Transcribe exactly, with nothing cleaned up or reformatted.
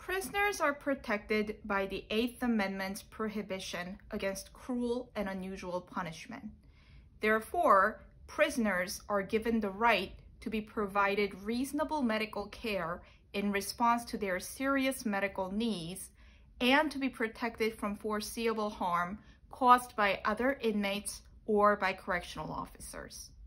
Prisoners are protected by the Eighth Amendment's prohibition against cruel and unusual punishment. Therefore, prisoners are given the right to be provided reasonable medical care in response to their serious medical needs and to be protected from foreseeable harm caused by other inmates or by correctional officers.